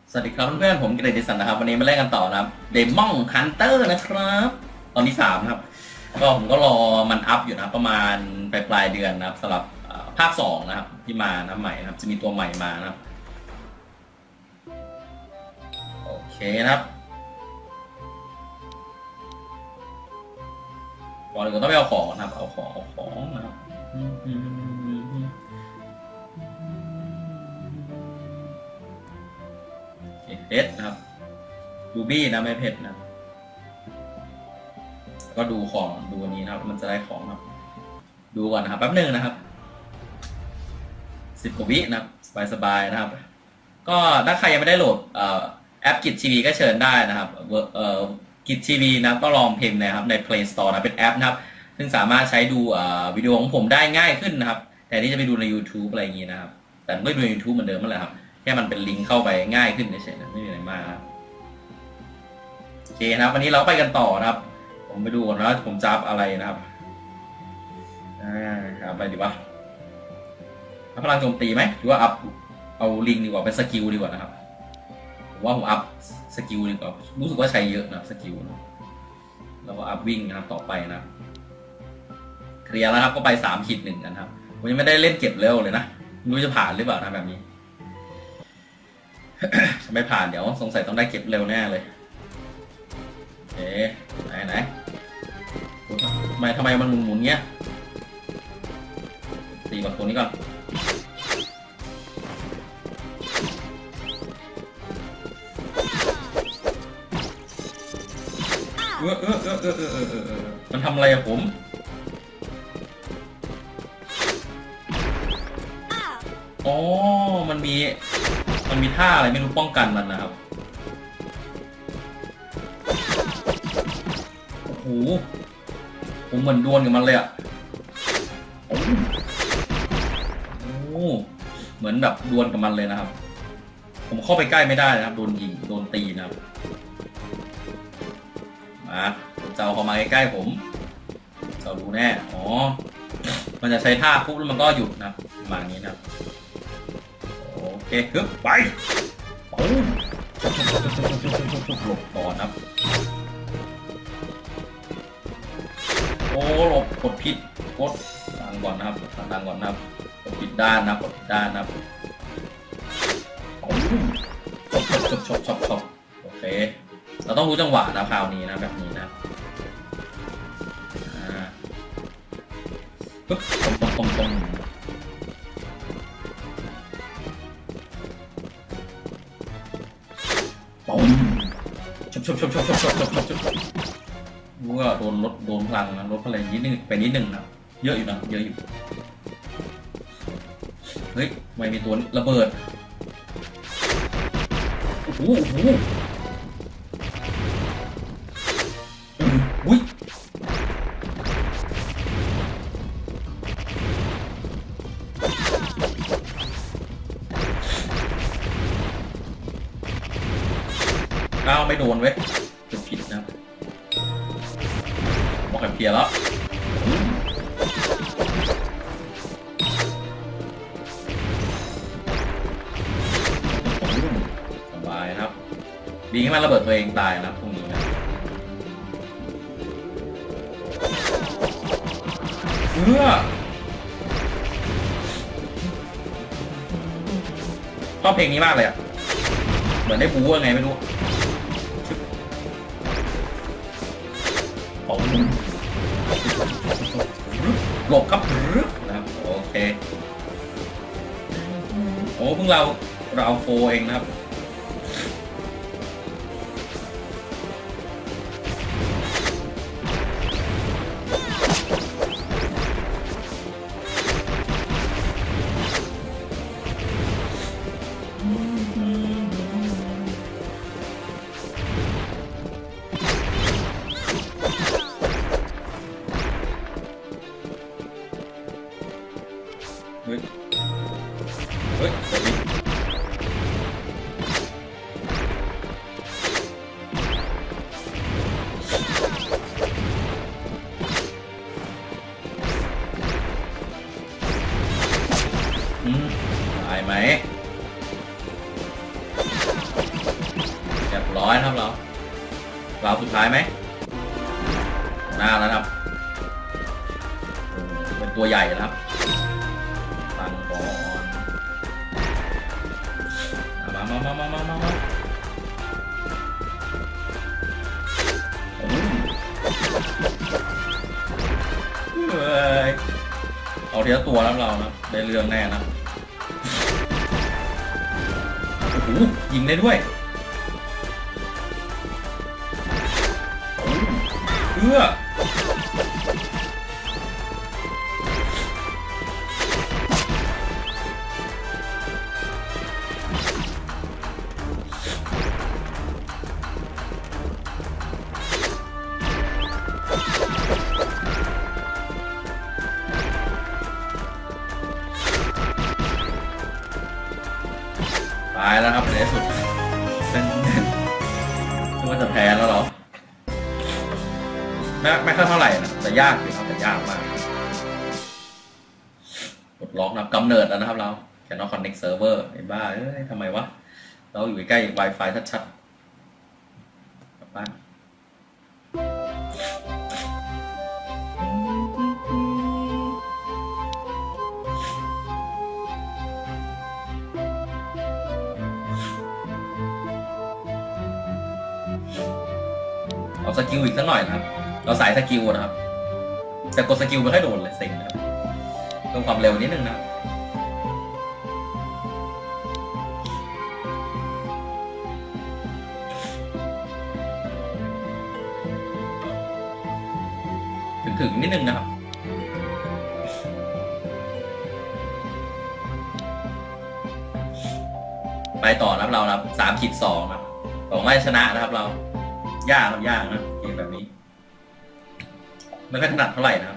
สวัสดีครับเพื่อนๆผมเกรดิสันนะครับวันนี้มาเล่นกันต่อนะครับเดมอนฮันเตอร์นะครับตอนที่3ครับก็ผมก็รอมันอัพอยู่นะประมาณปลายเดือนนะครับสำหรับภาค2นะครับที่มานะใหม่นะครับจะมีตัวใหม่มานะครับโอเคนะครับก่อนอื่นก็ต้องไปเอาของนะครับเอาของนะครับเพชรนะครับรูบี้นะไม่เพชรนะก็ดูของดูอันนี้นะครับมันจะได้ของครับดูก่อนนะครับแป๊บนึงนะครับ10 กว่าวินะครับสบายๆนะครับก็ถ้าใครยังไม่ได้โหลดแอปกิจทีวีก็เชิญได้นะครับกิจทีวีนะก็ลองพิมพ์นะครับใน Play Store นะเป็นแอปนะครับซึ่งสามารถใช้ดูวิดีโอของผมได้ง่ายขึ้นนะครับแต่ที่จะไปดูใน YouTube อะไรอย่างนี้นะครับแต่ไม่ดูใน YouTube เหมือนเดิมนั่นแหละครับแค่มันเป็นลิงก์เข้าไปง่ายขึ้นเฉยๆนะไม่มีอะไรมากครับโอเคนะครับวันนี้เราไปกันต่อนะครับผมไปดูก่อนนะผมจะอัพอะไรนะครับอัพอะไรดีวะอัพพลังโจมตีไหมหรือว่าอัพเอาลิงดีกว่าเป็นสกิลดีกว่านะครับผมว่าผมอัพสกิลดีกว่ารู้สึกว่าใช้เยอะนะสกิลแล้วก็อัพวิ่งนะครับต่อไปนะเคลียร์แล้วครับก็ไป3-1กันครับผมยังไม่ได้เล่นเก็บเร็วเลยนะไม่รู้จะผ่านหรือเปล่านะแบบนี้จะไม่ผ่านเดี๋ยวสงสัยต้องได้เก็บเร็วแน่เลยโอเคไหนทำไมมันหมุนเงี้ยตีกับตัวนี้ก่อนมันทำอะไรอะผมอ๋อมันมีท่าอะไรไม่รู้ป้องกันมันนะครับโอ้โหผมเหมือนดวลกับมันเลยอะโอ้เหมือนแบบดวลกับมันเลยนะครับผมเข้าไปใกล้ไม่ได้นะครับโดนยิงโดนตีนะครับมาเจ้าเข้ามาใกล้ๆผมเจ้าดูแน่อ๋อมันจะใช้ท่าปุ๊บแล้วมันก็หยุดนะครับประมาณนี้นะครับโอเคฮึบไปโอ้หลบก่อนนะครับโอ้หลบกดผิดกดดังก่อนนะครับดังก่อนนะครับกดผิดด้านนะกดผิดด้านนะครับชอบโอเคเราต้องรู้จังหวะนะคราวนี้นะแบบนี้นะปึ๊บตรงชอบรู้ว่าโดนพลังนะลดพลังนิดนึงไปนิดนึงนะเยอะอยู่นะเยอะอยู่เฮ้ยไม่มีตัวระเบิดโอ้โหอุ้ยก้าวไม่โดนเว้ยผิดนะบอกให้เพียแล้วสบายครับดีให้มันระเบิดตัวเองตายนะพวกนี้นะชอบเพลงนี้มากเลยอ่ะเหมือนได้บู๊ยังไงไม่รู้หลบครับนะครับโอเคโอ้เพิ่งเราโฟเองนะครับเฮ้ยอยนะครับเราสุดท้ายไหมหน้าแล้วครับเป็นตัวใหญ่นะครับตั้งก่อนมาเอาทีละตัวแล้วเรานะได้เรื่องแน่นะโอ้โหยิงได้ด้วยตายแล้วครับในที่สุดเป็นว่าจะแพ้แล้วเหรอไม่ค่อยเท่าไหร่นะแต่ยากเลยครับแต่ยากมากกดล็อกนะกำเนิดแล้วนะครับเรา Cannot Connect Server ไอ้บ้าทำไมวะเราอยู่ใกล้ Wi-Fi ชัดๆกลับบ้านเอาสกิลอีกสักหน่อยนะครับเราสายสกิลนะครับแต่กดสกิลไม่ค่อยโดนเลยเซ็งนะครับเพิ่มความเร็วนิดนึงนะครับถึงนิดนึงนะครับไปต่อนะครับเราครับ3-2ครับของไม่ชนะนะครับเรายากนะเกมแบบนี้ไม่ค่อยถนัดเท่าไหร่นะครับ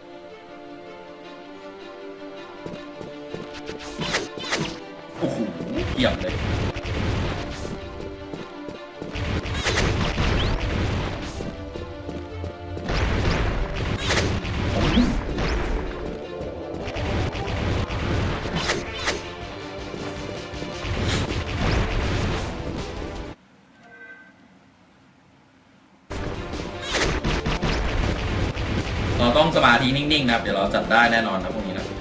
โอ้โหเกี่ยมเลยเราต้องสมาธินิ่งๆนะครับเดี๋ยวเราจัดได้แน่นอนนะพวกนี้นะ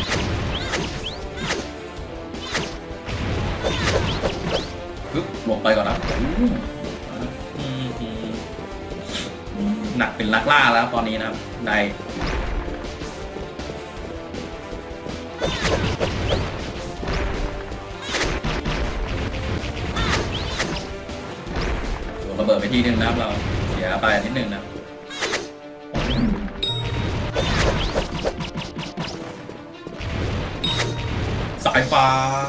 ปึ๊บลงไปก่อนนะหนักเป็นนักล่าแล้วตอนนี้นะครับในระเบิดไปทีนึงนะครับเราเสียไปนิดนึงนะสายฟ้า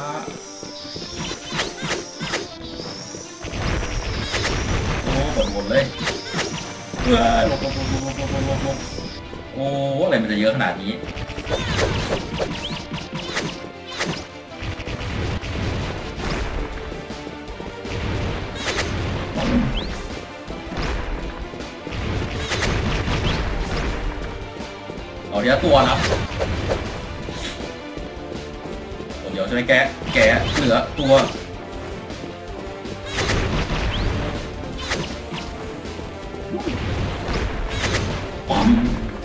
โอ้หมดเลยลงโอ้อะไรมันจะเยอะขนาดนี้เอาเดี๋ยวตัวนะเดี๋ยวจะไปแกะเหลือตัวปั๊ม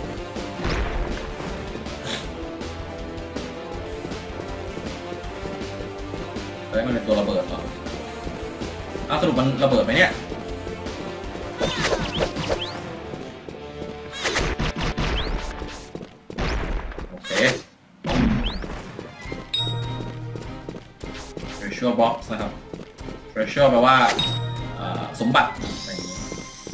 มันเป็นตัวระเบิดเหรอสรุปมันระเบิดไหมเนี่ยโอเค treasure box นะครับ treasure แปลว่าสมบัติอะไรอย่างนี้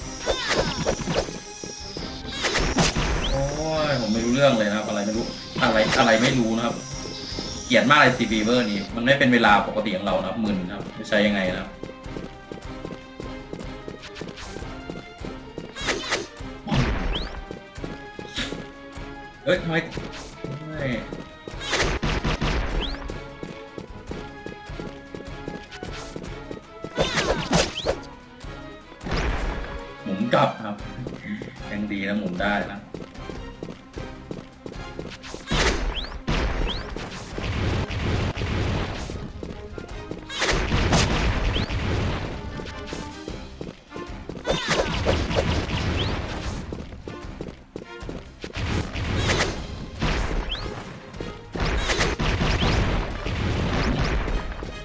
โอ้ยผมไม่รู้เรื่องเลยนะครับอะไรไม่รู้นะครับเกลียดมากเลยซีเวอร์นี้มันไม่เป็นเวลาปกติของเรานะครับมึนครับจะใช้ยังไงนะครับเฮ้ยทำไมหมุนกลับครับยังดีนะหมุนได้นะ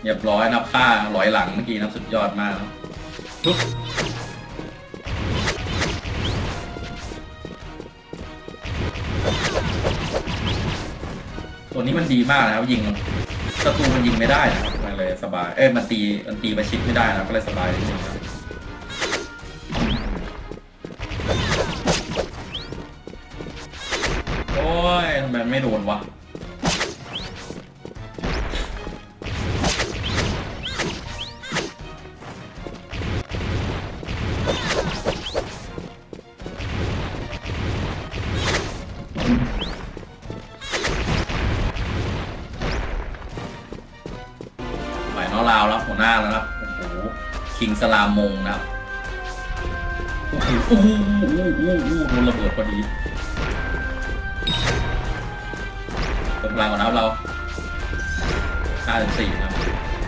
เรียบร้อยนับค่าร้อยหลังเมื่อกี้นับสุดยอดมากปุ๊บตัวนี้มันดีมากนะครับยิงศัตรูมันยิงไม่ได้นะครับมันเลยสบายมันตีประชิดไม่ได้นะก็เลยสบายนิดนึงครับโอ้ยทำไมไม่โดนวะหมายน้อลาวแล้วหัวหน้าแล้วครับโอ้โหคิงสลามงนะครับโอ้โหโอ้โหโดนระเบิดพอดีเติมพลังก่อนนะครับเรา54นะครับ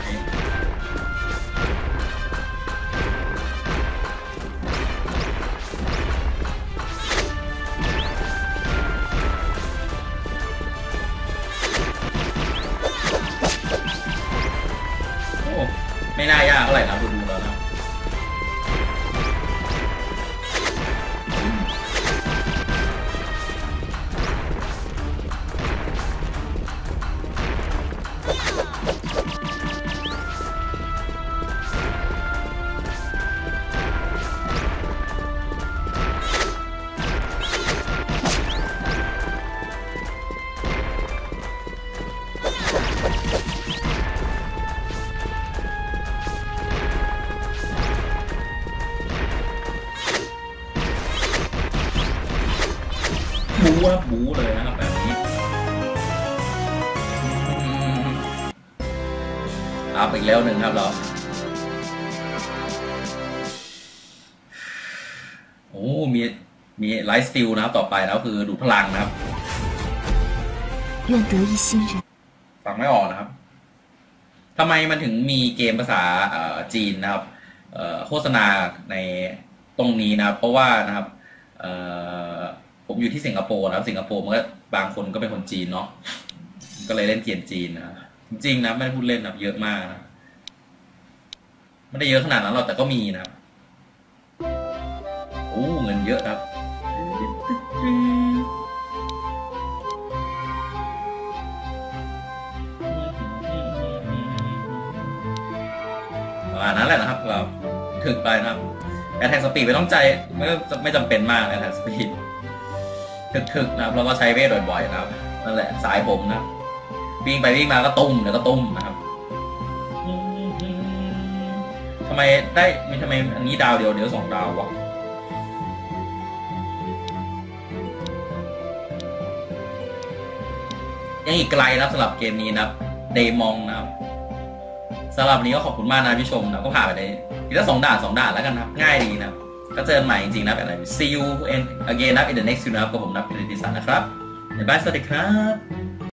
ไม่น่ายากเท่าไหร่นะดูแล้วนะบูเลยนะครับแบบนี้อัพอีกแล้วหนึ่งครับเราโอ้มีไลฟ์สติลนะครับต่อไปแล้วคือดูพลังนะครับฟังไม่ออกนะครับทำไมมันถึงมีเกมภาษาจีนนะครับโฆษณาในตรงนี้นะครับเพราะว่านะครับผมอยู่ที่สิงคโปร์นะครับสิงคโปร์มันก็บางคนก็เป็นคนจีนเนาะก็เลยเล่นเกมจีนนะจริงๆนะไม่ได้พูดเล่นนะเยอะมากนะไม่ได้เยอะขนาดนั้นหรอกแต่ก็มีนะครับโอ้เงินเยอะครับประมาณนั้นแหละนะครับเราถึงไปนะครับแอทแทกสปีดไม่ต้องใจไม่จำเป็นมากแอทแทกสปีดถึกนะครับเราก็ใช้เวทบ่อยๆนะครับนั่นแหละสายผมนะวิ่งไปวิ่งมาก็ตุ้มเดี๋ยวก็ตุ้มนะครับทำไมอันนี้ดาวเดียวเดี๋ยว2 ดาววะยังอีกไกลนะสำหรับเกมนี้นะเดมองนะครับสำหรับวันนี้ก็ขอบคุณมากนะพี่ชมนะก็ผ่านไปได้ทีละ2 ด่านแล้วกันครับง่ายดีนะก็เจอกันใหม่จริงๆนะแบบไหน see you again นะ in the next นะครับกับผมนะพิริติสันนะครับบ๊ายบายสวัสดีครับ